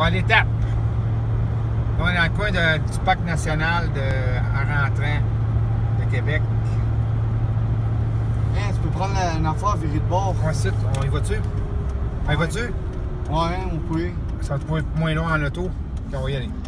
va à l'étape. On est dans le coin du parc national en rentrant de Québec. Hein, tu peux prendre une affaire virer de bord. On y va-tu? On y va-tu? Ouais, on peut. Ça va être moins loin en auto. Puis on va y aller.